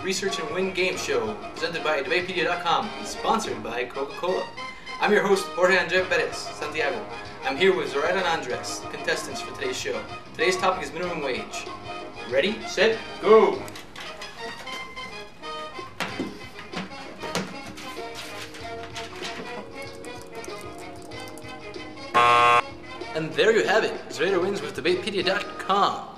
research and win game show presented by Debatepedia.com and sponsored by Coca-Cola. I'm your host, Jorge Andre Perez, Santiago. I'm here with Zoraida and Andres, the contestants for today's show. Today's topic is minimum wage. Ready, set, go! And there you have it. Zoraida wins with Debatepedia.com.